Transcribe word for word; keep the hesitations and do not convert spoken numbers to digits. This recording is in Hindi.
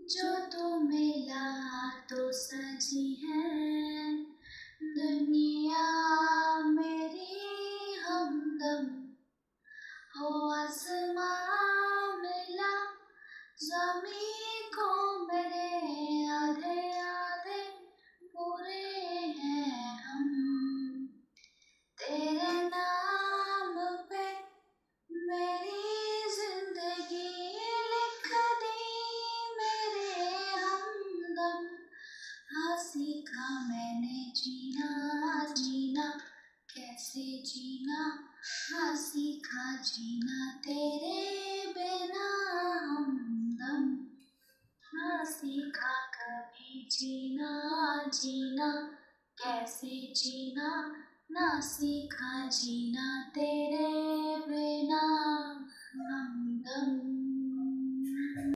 जो तू मिला तो सजी है दुनिया मेरी हमदम। हो आसमां मिला ज़मीं को मेरे आधे आधे पूरे हैं हम। तेरे नाम पे मेरी जिंदगी लिख दी मेरे हमदम। हाँ सीखा मैंने जीना जीना कैसे जीना। हाँ सीखा जीना तेरे बिना हमदम। हाँ सीखा कभी जीना जीना कैसे जीना। ना सीखा जीना तेरे बिना हमदम।